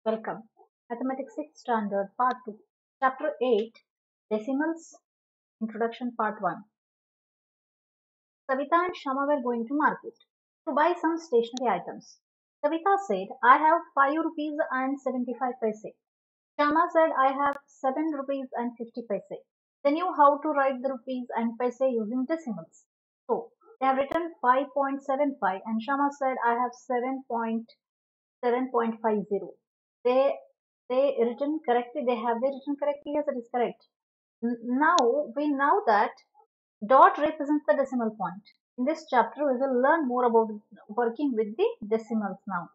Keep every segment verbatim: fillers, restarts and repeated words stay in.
Welcome. Mathematics sixth Standard Part two. Chapter eight. Decimals. Introduction Part one. Savita and Shama were going to market to buy some stationery items. Savita said, I have five rupees and seventy-five paise. Shama said, I have seven rupees and fifty paise. They knew how to write the rupees and paise using decimals. So, they have written five point seven five and Shama said, I have seven point seven point five zero. They they written correctly. They have they written correctly. Yes, it is correct. N- Now we know that dot represents the decimal point. In this chapter, we will learn more about working with the decimals now.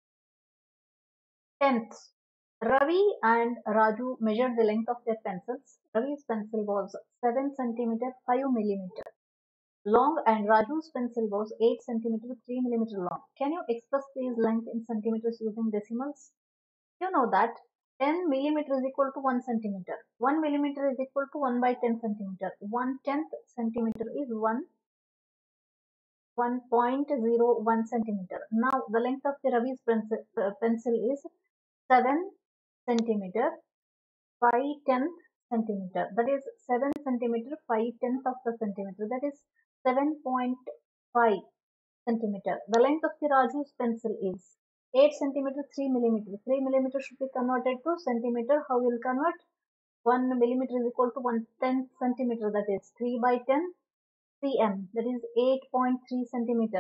Tenths. Ravi and Raju measured the length of their pencils. Ravi's pencil was seven centimeter five millimeter long and Raju's pencil was eight centimeter three millimeter long. Can you express these length in centimeters using decimals? You know that ten millimeter is equal to one centimeter. one millimeter is equal to one by ten centimeter. one tenth centimeter is one, one point zero one centimeter. Now the length of the Ravi's pencil, uh, pencil is seven centimeter, five tenth centimeter. That is seven centimeter, five tenth of the centimeter. That is seven point five centimeter. The length of the Raju's pencil is eight centimeter, three millimeter. three millimeter should be converted to centimeter. How will convert? one millimeter is equal to one tenth centimeter. That is three by ten cm. That is eight point three centimeter.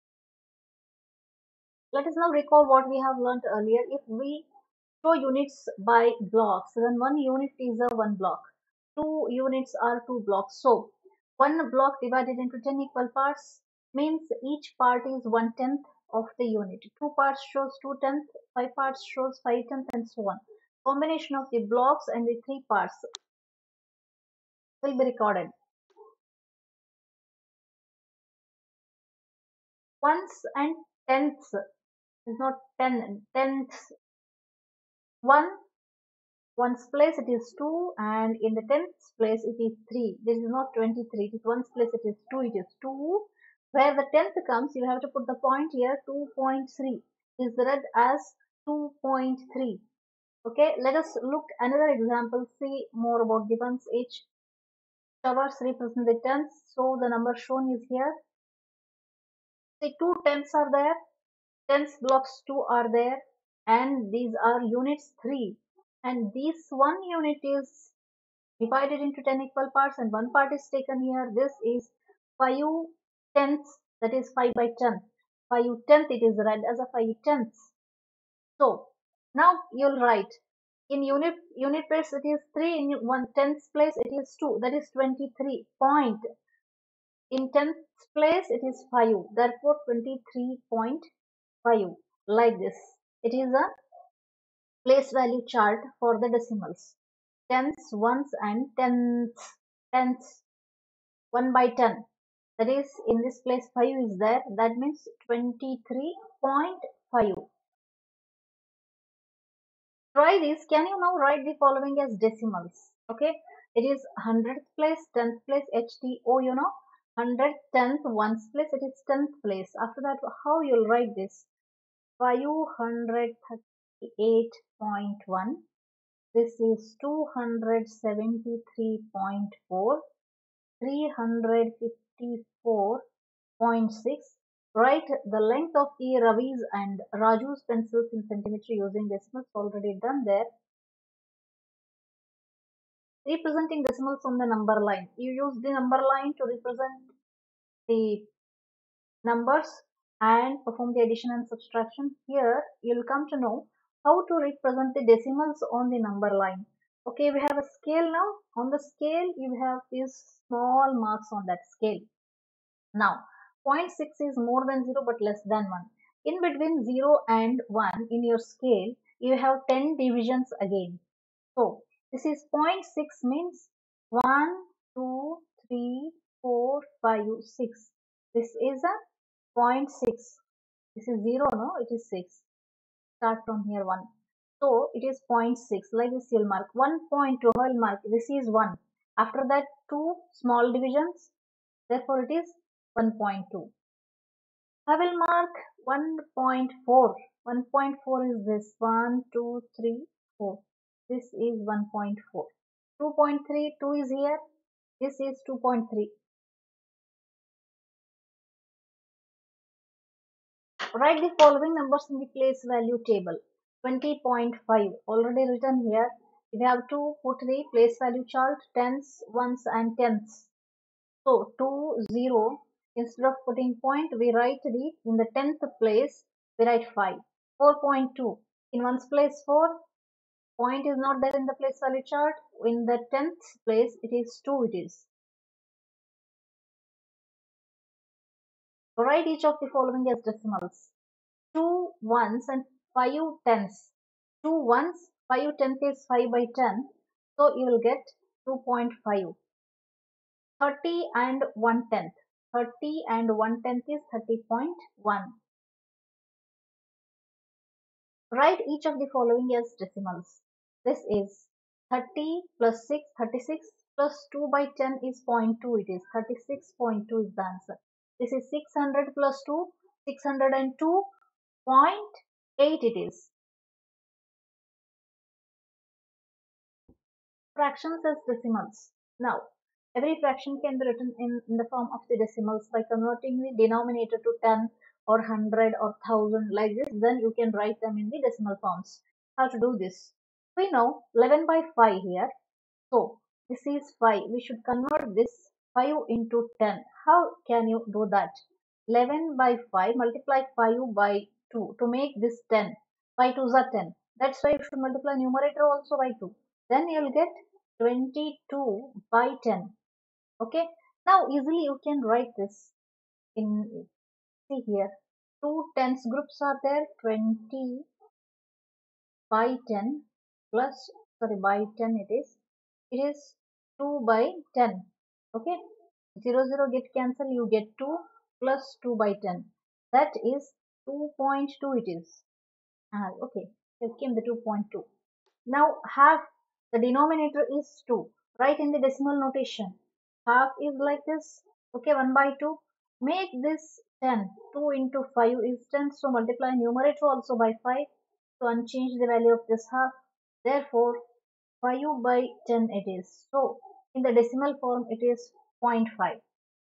Let us now recall what we have learnt earlier. If we show units by blocks, then one unit is a one block. Two units are two blocks. So one block divided into ten equal parts means each part is one tenth of the unit. Two parts shows two tenths, five parts shows five tenths, and so on. Combination of the blocks and the three parts will be recorded. Ones and tenths is not ten tenths. One ones place it is two and in the tenth place it is three. This is not twenty-three. It is ones place it is two. It is two. Where the tenth comes, you have to put the point here. two point three is read as two point three. Okay, let us look another example. See more about the ones. Each towers represent the tenths. So the number shown is here. See, two tenths are there. Tens blocks two are there, and these are units three. And this one unit is divided into ten equal parts, and one part is taken here. This is five tenths, that is five by ten. five tenth, it is read as a five tenths. So now you'll write in unit unit place it is three, in one tenths place it is two, that is twenty-three point. In tenths place it is five, therefore twenty-three point five, like this. It is a place value chart for the decimals. Tenths, ones and tenths. Tenths, one by ten. That is, in this place five is there. That means twenty-three point five. Try this. Can you now write the following as decimals? Okay. It is hundredth place, tenth place, H T O, you know. Hundred, tenth, ones place, it is tenth place. After that, how you'll write this? five hundred thirty-eight point one. This is two hundred seventy-three point four, three hundred fifty-four point six. Write the length of the Ravi's and Raju's pencils in centimeter using decimals. Already done there. Representing decimals on the number line. You use the number line to represent the numbers and perform the addition and subtraction. Here you'll come to know how to represent the decimals on the number line. Okay, we have a scale now. On the scale, you have these small marks on that scale. Now, zero point six is more than zero but less than one. In between zero and one in your scale, you have ten divisions again. So, this is zero point six means one, two, three, four, five, six. This is a zero point six. This is zero, no? It is six. Start from here one. So it is zero point six. Like this you'll mark. one point two, I'll mark. This is one. After that, two small divisions. Therefore, it is one point two. I will mark one point four. one point four is this. one, two, three, four. This is one point four. two point three, two is here. This is two point three. Write the following numbers in the place value table. twenty point five already written here. We have to put the place value chart, tens, ones and tenths. So two, zero, instead of putting point, we write the, in the tenth place, we write five. four point two, in ones place four, point is not there in the place value chart. In the tenth place, it is two it is. Write each of the following as decimals. two ones and five tenths. two ones, five tenths is five by ten. So you will get two point five. thirty and one tenth. thirty and one tenth is thirty point one. Write each of the following as decimals. This is thirty plus six, thirty-six plus two by ten is zero point two. It is thirty-six point two is the answer. This is six hundred plus two, six hundred two point eight it is. Fractions as decimals. Now, every fraction can be written in, in the form of the decimals by converting the denominator to ten or one hundred or one thousand like this. Then you can write them in the decimal forms. How to do this? We know eleven by five here. So, this is five. We should convert this five into ten. How can you do that? eleven by five, multiply five by two to make this ten. five twos are ten. That's why you should multiply numerator also by two. Then you will get twenty-two by ten. Okay. Now easily you can write this in, see here, two tens groups are there, twenty by ten plus, sorry, by ten it is, it is two by ten. Okay. zero zero get cancel, you get two plus two by ten. That is two point two it is. Ah, okay. Here came the two point two. Now half, the denominator is two. Write in the decimal notation. Half is like this. Okay, one by two. Make this ten. two into five is ten. So multiply numerator also by five. So unchange the value of this half. Therefore, five by ten it is. So in the decimal form it is zero point five.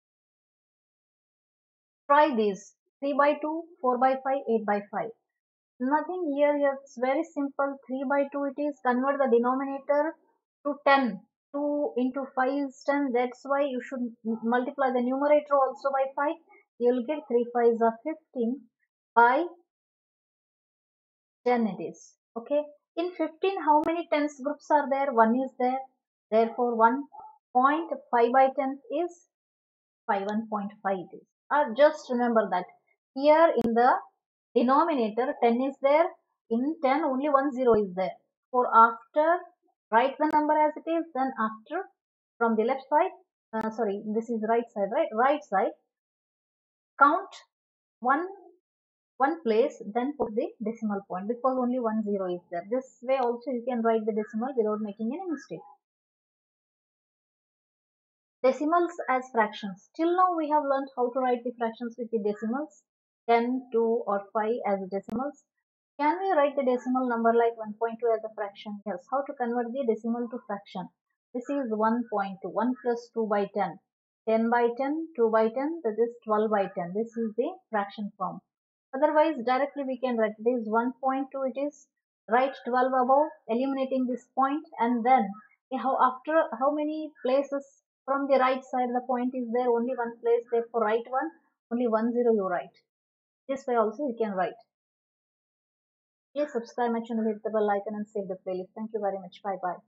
Try these. three by two, four by five, eight by five. Nothing here, here it's very simple. three by two it is. Convert the denominator to ten. two into five is ten. That's why you should multiply the numerator also by five. You will get three fives are fifteen by ten it is. Okay. In fifteen, how many tens groups are there? one is there. Therefore, one point five by ten is five. one point five it is. Or just remember that here in the denominator ten is there, in ten only one zero is there. For after, write the number as it is, then after from the left side, uh, sorry, this is right side, right? Right side, count one one place, then put the decimal point because only one zero is there. This way also you can write the decimal without making any mistake. Decimals as fractions. Till now we have learned how to write the fractions with the decimals, ten, two or five as decimals. Can we write the decimal number like one point two as a fraction? Yes. How to convert the decimal to fraction? This is one point two. one plus two by ten. ten by ten, two by ten, that is twelve by ten. This is the fraction form. Otherwise, directly we can write this one point two it is. Write twelve above, eliminating this point, and then how after how many places from the right side the point is there? Only one place, therefore write one. Only one zero you write. This way also you can write. Please subscribe my channel, hit the bell icon and save the playlist. Thank you very much. Bye bye.